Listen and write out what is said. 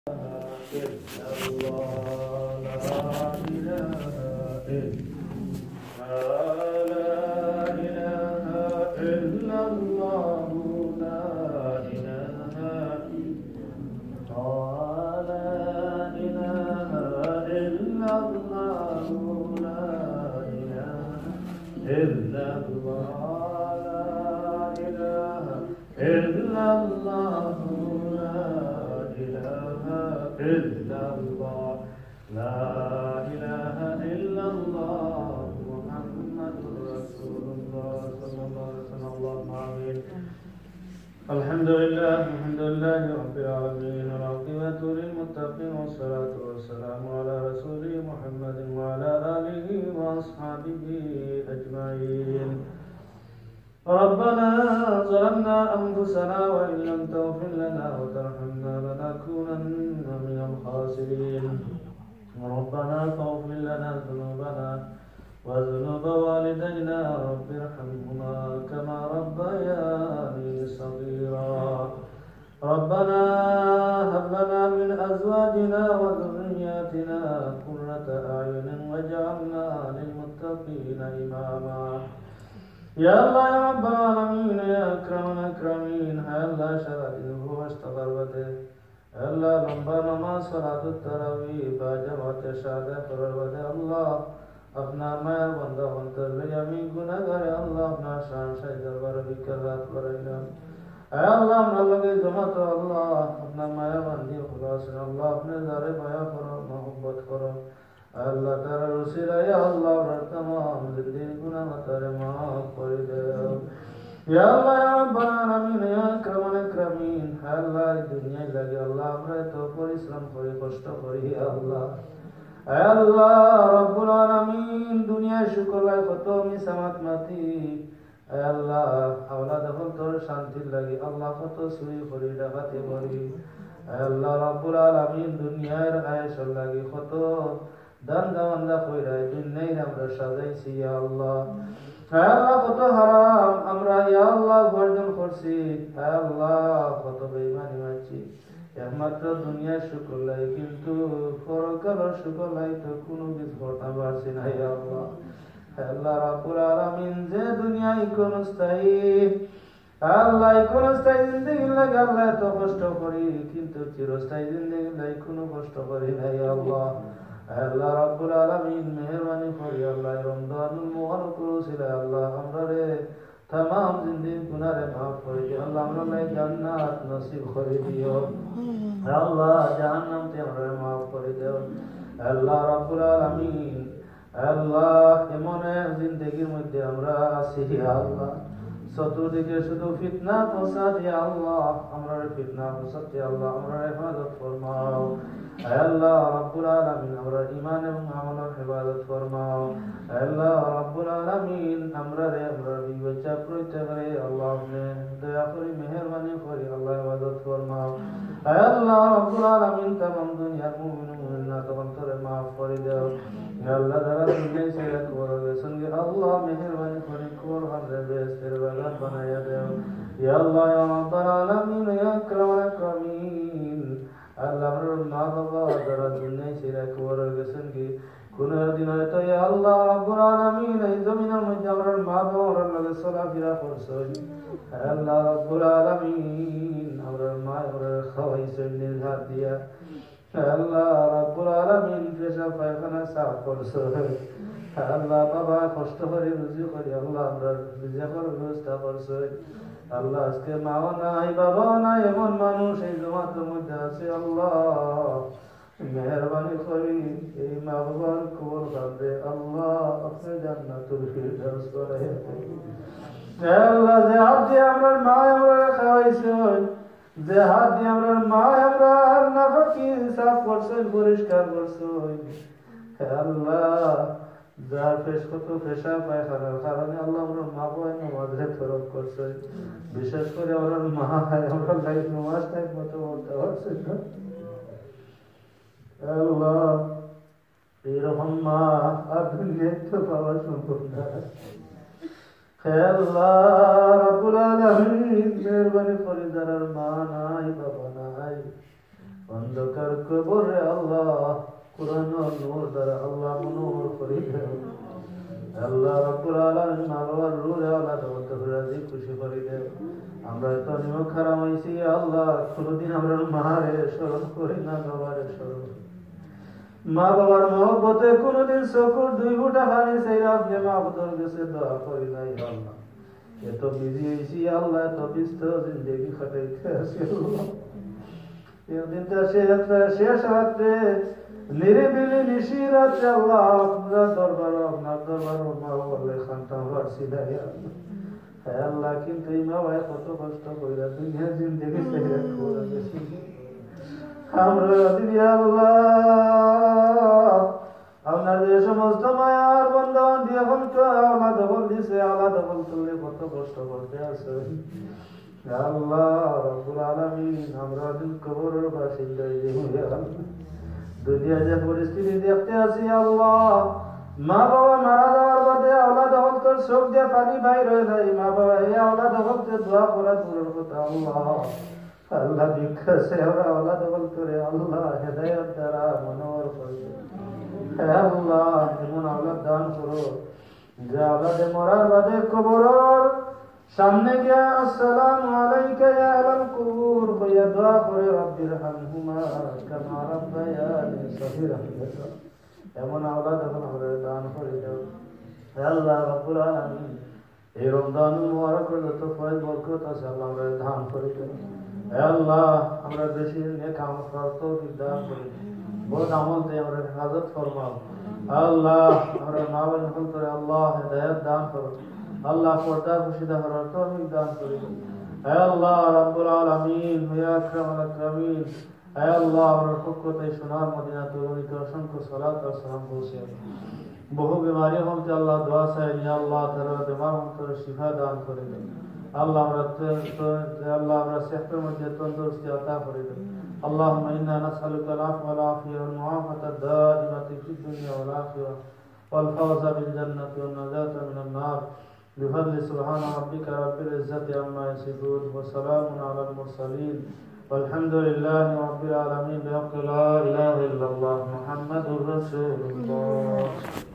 إلا الله لا إله إلا الله لا إله إلا الله لا إله إلا الله لا إله إلا الله لا إله إلا الله لا إله إلا الله محمد رسول الله صلى الله عليه وسلم اللهم آمين. الحمد لله رب العالمين والعاقبة للمتقين والصلاة والسلام على رسوله محمد وعلى آله وأصحابه أجمعين. ربنا ظلمنا أنفسنا وإن لم تغفر لنا وترحمنا لنكونن من الخاسرين. ربنا فاغفر لنا ذنوبنا وذنوب والدينا رب ارحمهما كما ربياني صغيرا. ربنا هب لنا من أزواجنا وذرياتنا قرة أعين واجعلنا للمتقين إماما. يا الله يا رب العالمين يا أكرم الأكرمين. يا الله شرعت الروح اشتغربته. يا الله لمبا نماز صلاة التراويح باجمعت شهادة فربته. الله अपना मैं बंदा बनकर ले अमी गुनाहगार अल्लाह अपना शान शाह दरबार बिकरात वरैना ऐ अल्लाह हम लगे जमा तो अल्लाह अपना माया बंदी खुलास अल्लाह अपने ज़ारे माया करो मोहब्बत करो अल्लाह तारा रसूल या अल्लाह और तमाम जिंदगी गुनाह तारे माफ कर दे या अल्लाह या रब्बल आलमीन या अकरमल अकरमीन. अल्लाह दुनिया लगे अल्लाह हमरे तो परिश्रम करी कष्ट करी अल्लाह আল্লাহ রব্বুল আলামিন দুনিয়া শুকরলাই কত মিসামাত মাতি আল্লাহ আওলাদ হল তোর শান্তির লাগি আল্লাহ কত সুই করি ডাকাতে করি আল্লাহ রব্বুল আলামিন দুনিয়ার আয়েশর লাগি কত দান দাওয়ান্দা কইরাই দুনিয়ায় আমরা সাজাইছি ইয়া আল্লাহ. আল্লাহ কত হারাম আমরা ইয়া আল্লাহ বর্জন করছি আল্লাহ কত বেঈমানি মারছি একমাত্র দুনিয়া শুকর লাই কিন্তু পরকালের শুকর লাই তো কোনো কিছু ঘটা পারছি না ইয়া আল্লাহ. আল্লাহ রাব্বুল আলামিন যে দুনিয়া ইকোন স্থায়ী আল্লাহ ইকোন স্থায়ী জিন্দেগি লাগে আল্লাহ এত কষ্ট করি কিন্তু চিরস্থায়ী জিন্দেগি লাগে কোনো কষ্ট করি না ইয়া আল্লাহ. আল্লাহ রাব্বুল আলামিন মেহেরবানি করি আল্লাহ রমজানুল মুবারক রসিলা আল্লাহ আমরা রে तमाम जिंदगी गुनाह रे माफ कर दियो अल्लाह हमरा लाई जन्नत नसीब कर दियो अल्लाह जहन्नम ते हमरा माफ कर दियो अल्लाह रब्बुल आलामीन. अल्लाह এমনে জিন্দেগির মধ্যে আমরা আছি আল্লাহ চতুর্দিকে শুধু ফিতনা ফসাদ ইয়া আল্লাহ আমরা ফিতনা ফসাদ ইয়া আল্লাহ আমরা হেফাজত ফরমাও আল্লাহ রব্বুল আলামিন আমরা ঈমান এবং আমলের হেফাজত ফরমাও আল্লাহ রব্বুল আলামিন আমরা বিবেচনা করতে করে আল্লাহ আপনি দয়া করে মেহেরবানি করে আল্লাহ হেফাজত ফরমাও আল্লাহ রব্বুল আলামিন तमाम দুনিয়ার মুমিন মুমিনাত অন্তরে maaf করে দাও আল্লাহ যারা দুনিয়ায় ছেড়ে কবরের সঙ্গে আল্লাহ মেহেরবানি করে কবর হামরে বেহেশতের বাগান বানায়া দাও ইয়া আল্লাহ ইয়া রাব্বাল আলামিন ইয়া আকরামাল আকরামিন. আল্লাহ আমার মা বাবা যারা দুনিয়ায় ছেড়ে কবরের সঙ্গে কোন দিন হয়তো ইয়া আল্লাহ রাব্বুল আলামিন এই জমিনের মধ্যে আমার মা বাবার লগে চলাফেরা করছো আল্লাহ রাব্বুল আলামিন আমার মা আমার খাওয়াইছো নিজ হাত দিয়া আল্লাহ রাব্বুল আলামিন পেশাব পায়খানা সাফ করছো আল্লাহ বাবা কষ্ট করে রুজি করে আল্লাহ আমরা রিজিকের ব্যবস্থা করছো আল্লাহ আজকে মাও নাই বাবাও নাই এমন মানুষ এই জমাতের মধ্যে আছে আল্লাহ মেহেরবানি করি এই মা বাবার কবর কাঁদে আল্লাহ আপনি জান্নাতুল ফিরদাউস করে আল্লাহ যে হাত দিয়ে আমরা মা আমরা খাওয়াইছো যে হাত দিয়ে আমরা মা আমরা নাফাকি সাফ করছো পরিষ্কার করছো আল্লাহ যার পেশা পায়খানার কারণে আল্লাহ আমরা মা বাবা নামাজে তরফ করছো বিশেষ করে আমরা মা আমরা লাইফ নামাজ টাইম মতো বলতে পারছি না আল্লাহ এরকম মা আর দুনিয়ায় তো পাওয়া সম্ভব না আল্লাহ রাব্বুল আলামিন মেহেরবানি করে যারা মা নাই বাবা নাই অন্ধকার কবরে আল্লাহ কুরআন ও নূর দ্বারা আল্লাহ নূর করে দাও আল্লাহ রাব্বুল আলামিন মা বাবার রূহে আওলাদ হতে রাজি খুশি করে দাও আমরা তো নিয়ম খারাপ হইছি আল্লাহ কোনদিন আমরা মারে স্মরণ করি না বাবারে স্মরণ মা বাবার মহব্বতে কোনদিন চকুর দুই ফুটা পানি চাইরা আপনি মাহবুবের কাছে দোয়া করি নাই আল্লাহ এত বিজি হইছি আল্লাহ এত ব্যস্ত জিন্দেগি কাটাইতে আছি আল্লাহ দিনটা শেষ রাত্রে নিরিবিলি নিশিরাত্রে আল্লাহ আপনার দরবার মা বাবার খানটা পারছি নাই আল্লাহ কিন্তু এই মা ভাই কত কষ্ট কইরা দুনিয়া জিন্দেগি চাইরা করে গেছি আমরা আল্লাহ আপনার যে সমস্ত মায়ার বন্ধন দিয়ে এখন তো আল্লাহ দখল দিছে আল্লাহ দখল করলে কত কষ্ট করতে আছে আল্লাহ রাব্বুল আলামিন আমরা দিন কবরের বাসিন্দা দুনিয়া যে পরিস্থিতি দেখতে আছি আল্লাহ মা বাবা মারা যাওয়ার বাদে আওলাদ হকতের চোখ দিয়ে পানি বাইর হয়ে যায় মা বাবা এই আওলাদ হকতে দোয়া করা দূরের কথা আল্লাহ আল্লাহ ভিক্ষা সে আমরা আওলাদ হক করে আল্লাহ হেদায়েত দ্বারা মনোহর করে আল্লাহ এমন আওলাদ দান করো যে আওলাদে মরার বাদে কবরের সামনে গিয়া আসসালামু আলাইকা ইয়া আহলাল কুবুর কইয়া দোয়া করে রব্বির হামহুমা কামা রাব্বায়ানি সগীরা এমন আওলাদ এখন আমরা দান করে দাও আল্লাহ রাব্বুল আলামিন এই রমজান মুবারকের যত ফয়েজ বরকত আছে আল্লাহ আমরা দান করে দাও আল্লাহ আমরা বেশি নেক আমল করতে দান করে বহুত আমল দিয়ে আমরা হেফাজত ফরমাও আল্লাহ আমরা মা বোন করে আল্লাহ হেদায়েত দান করো আল্লাহ পর্দা খুশিদা করার তৌফিক দান করে হে আল্লাহ রাব্বুল আলামিন ইয়া আকরামুল আকরামিন হে আল্লাহ আমরা পক্ষতে সোনার মদিনা তৌহিদে অসংখ্য সালাত ও সালাম পৌঁছে বহু বিমারি হতে আল্লাহ দোয়া চাই ইয়া আল্লাহ তাআলা বিমার হতে শিফা দান করে দেন আল্লাহ আমরা সেহতের মধ্যে তন্দুরস্তি আতা করে দেন اللهم إنا نسألك العفو والعافية والمعافاة الدائمة في الدنيا والآخرة والفوز بالجنة والنجاة من النار بفضل سبحان ربك رب العزة عما يصفون وسلام على المرسلين والحمد لله رب العالمين بحق لا إله إلا الله محمد رسول الله